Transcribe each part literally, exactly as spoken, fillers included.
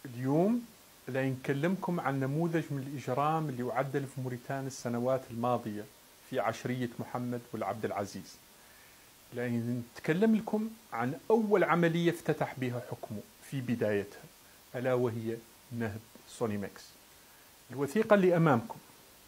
اليوم لا نكلمكم عن نموذج من الإجرام اللي يعدل في موريتانيا السنوات الماضية في عشرية محمد والعبد العزيز. لا نتكلم لكم عن أول عملية افتتح بها حكمه في بدايتها، ألا وهي نهب سونيمكس. الوثيقة اللي أمامكم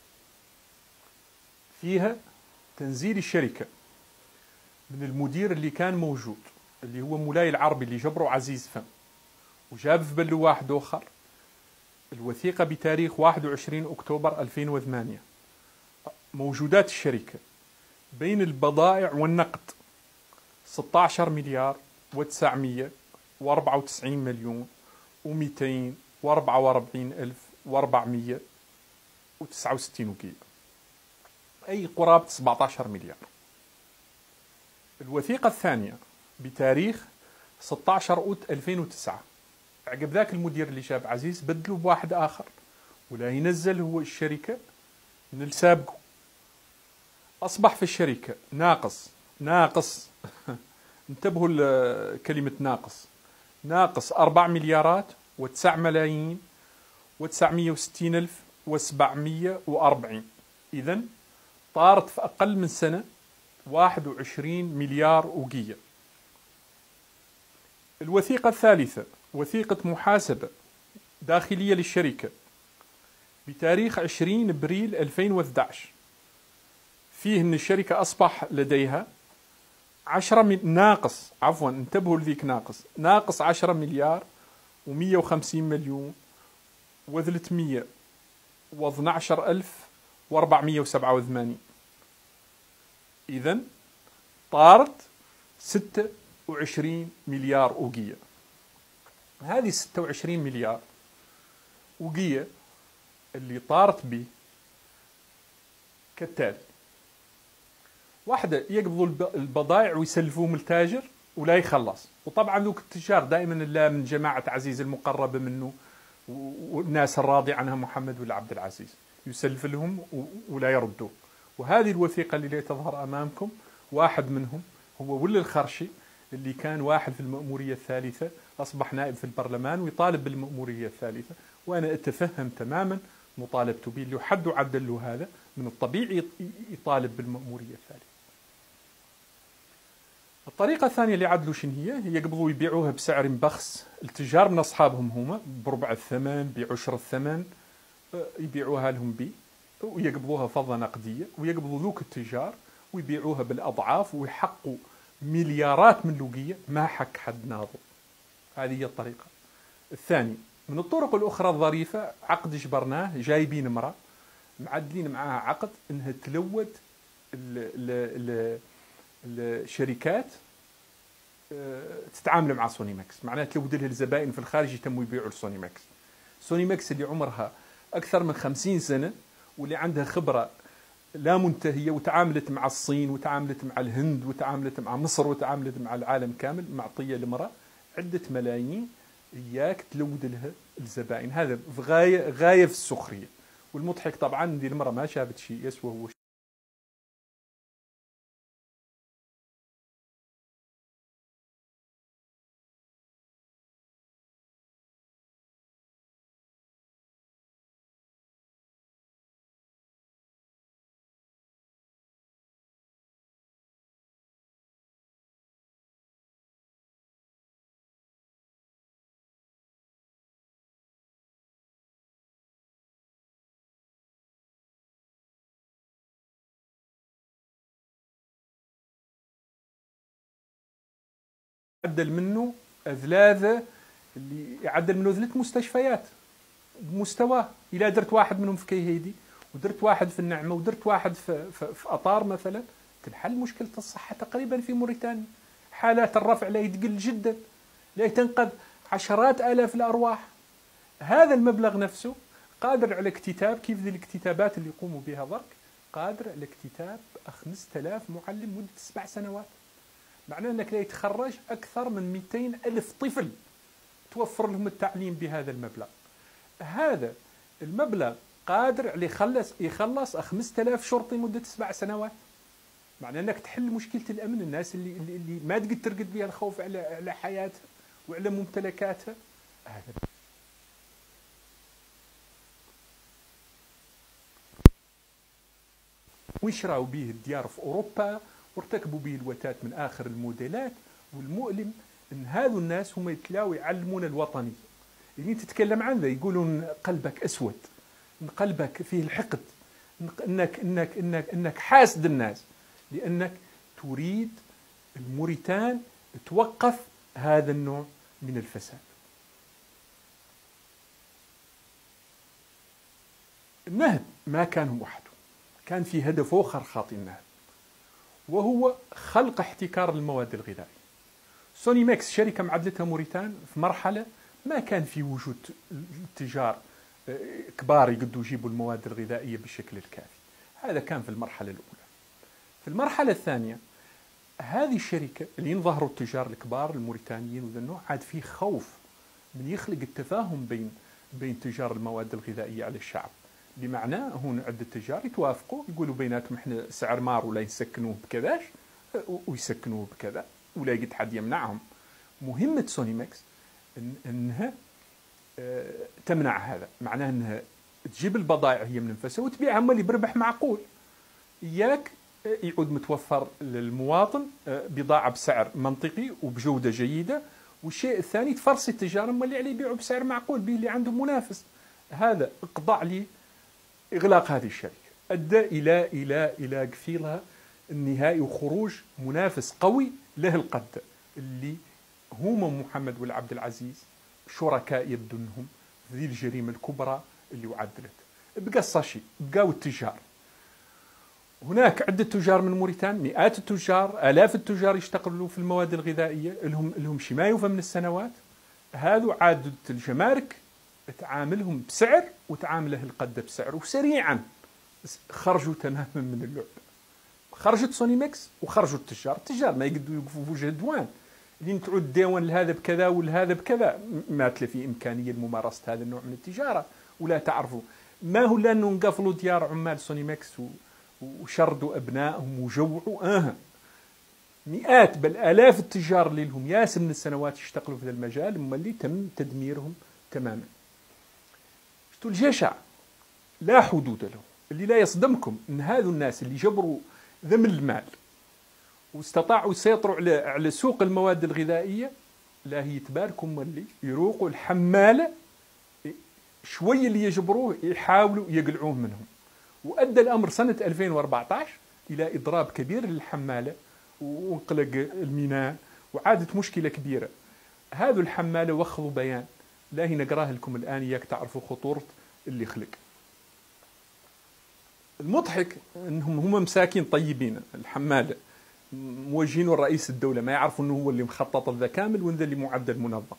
فيها تنزيل الشركة من المدير اللي كان موجود، اللي هو مولاي العربي اللي جبره عزيز فم، وجاب في بلو واحد آخر. الوثيقة بتاريخ واحد وعشرين أكتوبر ألفين وثمانية. موجودات الشركة بين البضائع والنقد ستة عشر مليار وتسعمية وأربعة وتسعين مليون ومئتين وأربعة وأربعين ألف وأربعمية وتسعة وستين وقية، أي قرابة سبعة عشر مليار. الوثيقة الثانية بتاريخ ستة عشر أوت ألفين وتسعة. عقب ذاك المدير اللي جاب عزيز بدلوا بواحد آخر، ولا ينزل هو الشركة من السابقه. أصبح في الشركة ناقص ناقص انتبهوا لكلمة ناقص ناقص أربع مليارات وتسع ملايين وتسعمية وستين ألف وسبعمية وأربعين. إذن طارت في أقل من سنة واحد وعشرين مليار وقية. الوثيقة الثالثة وثيقة محاسبة داخلية للشركة بتاريخ عشرين أبريل ألفين وإحدى عشر. فيه أن الشركة أصبح لديها عشرة ناقص عفوا انتبهوا لذيك ناقص ناقص عشرة مليار ومية وخمسين مليون وثلاثمية واثنى عشر ألف وأربعمية وسبعة وثمانين. إذن طارت ستة وعشرين مليار وقية. هذه ستة وعشرين مليار وقية اللي طارت به كالتالي: واحدة يقبضوا البضائع ويسلفوهم التاجر ولا يخلص، وطبعا ذوك التجار دائما لا من جماعة عزيز المقربة منه والناس الراضي عنها محمد ولا عبد العزيز، يسلف لهم ولا يردوه. وهذه الوثيقة اللي تظهر أمامكم واحد منهم هو ولي الخرشي، اللي كان واحد في المأمورية الثالثة، أصبح نائب في البرلمان ويطالب بالمأمورية الثالثة. وأنا أتفهم تماما مطالبته به، اللي حد عدل له هذا من الطبيعي يطالب بالمأمورية الثالثة. الطريقة الثانية اللي عدلوا شن هي؟ يقبضوا يبيعوها بسعر بخس، التجار من أصحابهم هما بربع الثمن بعشر الثمن يبيعوها لهم بي، ويقبضوها فضة نقدية، ويقبضوا ذوك التجار ويبيعوها بالأضعاف ويحقوا مليارات من لوقية ما حك حد ناظر. هذه هي الطريقة الثانية. من الطرق الأخرى الظريفة عقد جبرناه، جايبين امرأة معدلين معاها عقد انها تلود الشركات تتعامل مع سونيمكس، معناها تلود لها الزبائن في الخارج يتموا يبيعوا لسونيمكس. سونيمكس اللي عمرها أكثر من خمسين سنة واللي عندها خبرة لا منتهية، وتعاملت مع الصين وتعاملت مع الهند وتعاملت مع مصر وتعاملت مع العالم كامل، معطية المرأة عدة ملايين إياك تلود لها الزبائن. هذا في غاية غاية في السخرية. والمضحك طبعا دي المرأة ما شافت شيء يسوى هو يعدل منه ثلاثة، اللي يعدل منه ثلاث مستشفيات بمستواه. إذا درت واحد منهم في كيهيدي ودرت واحد في النعمة ودرت واحد في, في, في أطار مثلا، تنحل مشكلة الصحة تقريبا في موريتانيا. حالات الرفع لا يتقل جدا، لا تنقذ عشرات آلاف الأرواح. هذا المبلغ نفسه قادر على اكتتاب، كيف ذي الاكتتابات اللي يقوموا بها ضرك، قادر على اكتتاب خمسة آلاف معلم مدة سبع سنوات. معناه أنك لا يتخرج أكثر من مئتين ألف طفل توفر لهم التعليم بهذا المبلغ. هذا المبلغ قادر على يخلص يخلص خمسة آلاف شرطي مدة سبع سنوات. معناه أنك تحل مشكلة الأمن، الناس اللي, اللي, اللي ما تقدر ترقد بها الخوف على على حياتها وعلى ممتلكاتها. هذا ويشراوا به الديار في أوروبا وارتكبوا به الوتات من آخر الموديلات. والمؤلم أن هذو الناس هم يتلاو يعلمون الوطنية اللي تتكلم عنه، يقولون قلبك أسود، إن قلبك فيه الحقد، إنك, إنك, إنك, إنك حاسد الناس لأنك تريد الموريتان توقف هذا النوع من الفساد. النهب ما كان وحده، كان في هدف آخر خاطئ النهب، وهو خلق احتكار المواد الغذائية. سونيمكس شركة معدلتها موريتان في مرحلة ما كان في وجود التجار كبار يقدروا يجيبوا المواد الغذائية بالشكل الكافي. هذا كان في المرحلة الأولى. في المرحلة الثانية هذه الشركة اللي ينظهروا التجار الكبار الموريتانيين وذا النوع، عاد فيه خوف من يخلق التفاهم بين بين تجار المواد الغذائية على الشعب. بمعنى هون عدة تجار يتوافقوا يقولوا بيناتهم احنا سعر مار ولا يسكنوه بكذاش ويسكنوه بكذا ولا يقد حد يمنعهم. مهمة سونيمكس إن انها اه تمنع هذا، معناه انها تجيب البضائع هي من نفسها وتبيعها مالي بربح معقول. اياك يعود متوفر للمواطن بضاعة بسعر منطقي وبجودة جيدة، والشيء الثاني تفرسي التجار اللي عليه يبيعوا بسعر معقول به اللي عندهم منافس. هذا اقضاء لي إغلاق هذه الشركة أدى إلى إلى إلى قفيلها النهائي وخروج منافس قوي له القد اللي هم محمد والعبد العزيز شركاء يبدو أنهم في ذي الجريمة الكبرى اللي وعدلت. بقى الصاشي بقاو التجار. هناك عدة تجار من موريتان، مئات التجار، آلاف التجار يشتغلوا في المواد الغذائية لهم لهم شي ما يوفى من السنوات. هذو عادة الجمارك تعاملهم بسعر وتعامله القدة بسعر، وسريعا خرجوا تماما من اللعبة. خرجت سونيمكس وخرجوا التجار. التجار ما يقدروا يوقفوا في وجه الديوان اللي تعود ديوان لهذا بكذا ولهذا بكذا. ما تلا في إمكانية لممارسة هذا النوع من التجارة ولا تعرفوا. ما هو لأنه انقفلوا ديار عمال سونيمكس وشردوا أبنائهم وجوعوا. آه مئات بل آلاف التجار اللي لهم ياس من السنوات يشتغلوا في هذا المجال هم اللي تم تدميرهم تماما. الجشع لا حدود له. اللي لا يصدمكم ان هذو الناس اللي جبروا ذم المال واستطاعوا يسيطروا على على سوق المواد الغذائيه، لا هي تباركم اللي يروقوا الحماله شويه اللي يجبروه يحاولوا يقلعوه منهم. وادى الامر سنه ألفين وأربعة عشر الى اضراب كبير للحماله وانقلق الميناء وعادت مشكله كبيره. هذو الحماله وخذوا بيان لا هي نقراه لكم الآن إياك تعرفوا خطورة اللي خلق. المضحك أنهم هم مساكين طيبين الحمالة موجهين الرئيس الدولة، ما يعرفوا أنه هو اللي مخطط ذا كامل وإن ذا اللي معدل منظم.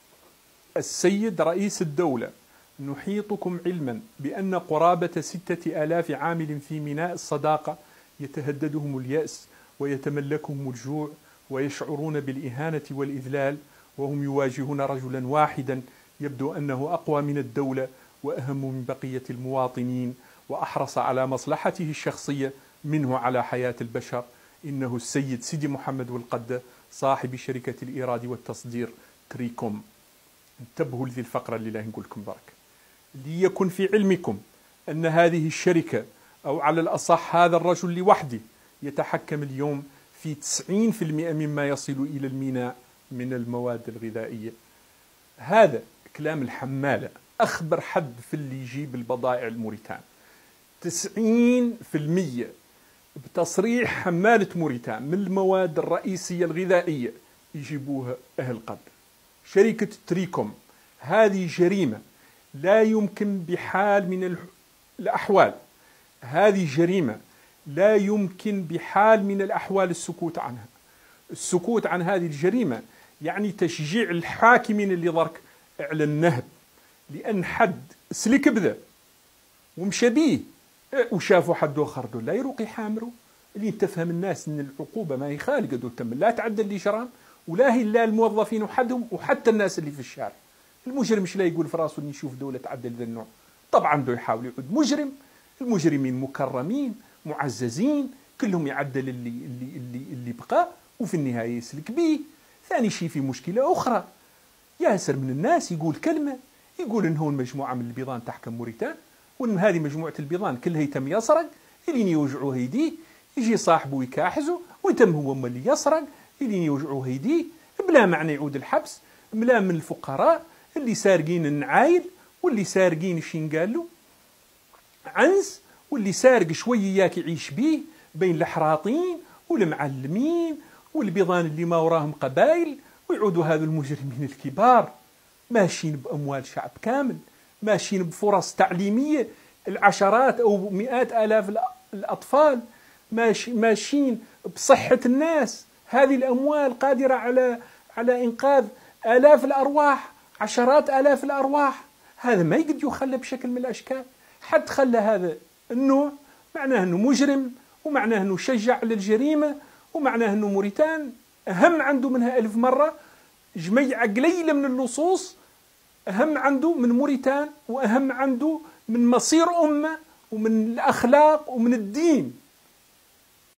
السيد رئيس الدولة نحيطكم علما بأن قرابة ستة آلاف عامل في ميناء الصداقة يتهددهم اليأس ويتملكهم الجوع ويشعرون بالإهانة والإذلال، وهم يواجهون رجلا واحدا يبدو أنه أقوى من الدولة وأهم من بقية المواطنين وأحرص على مصلحته الشخصية منه على حياة البشر. إنه السيد سيدي محمد والقدة صاحب شركة الإيراد والتصدير تريكوم. انتبهوا لذي الفقرة اللي لا نقول لكم برك. ليكن في علمكم أن هذه الشركة أو على الأصح هذا الرجل لوحده يتحكم اليوم في تسعين بالمئة مما يصل إلى الميناء من المواد الغذائية. هذا كلام الحمالة، أخبر حد في اللي يجيب البضائع الموريتان. تسعين بالمئة بتصريح حمالة موريتان من المواد الرئيسية الغذائية يجيبوها أهل قد. شركة تريكوم هذه جريمة لا يمكن بحال من الأحوال، هذه جريمة لا يمكن بحال من الأحوال السكوت عنها. السكوت عن هذه الجريمة يعني تشجيع الحاكمين اللي ضرك على النهب، لأن حد سلك بذا ومشى بيه وشافوا حد آخر دول لا يروق يحامروا. اللي تفهم الناس أن العقوبة ما هي خالقة دول تم لا تعدى الإجرام ولا هي لا الموظفين وحدهم وحتى الناس اللي في الشارع. المجرم مش لا يقول في راسه أن يشوف دولة تعدل ذا النوع، طبعا دو يحاول يعود مجرم. المجرمين مكرمين معززين كلهم يعدل اللي اللي اللي اللي بقى وفي النهاية يسلك به. ثاني شيء في مشكلة أخرى، ياسر من الناس يقول كلمة يقول إن هون مجموعة من البيضان تحكم موريتان وإن هذه مجموعة البيضان كلها يتم يسرق إلين يوجعوه يديه، يجي صاحبه يكاحزه ويتم هو ما اللي يسرق، إلين يوجعوه يديه بلا معنى يعود الحبس. ملا من الفقراء اللي سارقين النعايل واللي سارقين شينقالو عنز، واللي سارق شوية يعيش بيه بين الحراطين والمعلمين والبيضان اللي ما وراهم قبائل، ويعودوا هذو المجرمين الكبار ماشيين بأموال شعب كامل، ماشيين بفرص تعليمية العشرات أو مئات آلاف الأطفال، ماشي ماشيين بصحة الناس. هذه الأموال قادرة على على إنقاذ آلاف الأرواح، عشرات آلاف الأرواح. هذا ما يقد يخلى بشكل من الأشكال. حد خلى هذا النوع معناه أنه مجرم، ومعناه أنه شجع للجريمة، ومعناه أنه موريتان أهم عنده منها ألف مرة، جميع قليلة من اللصوص أهم عنده من موريتان، وأهم عنده من مصير أمة ومن الأخلاق ومن الدين.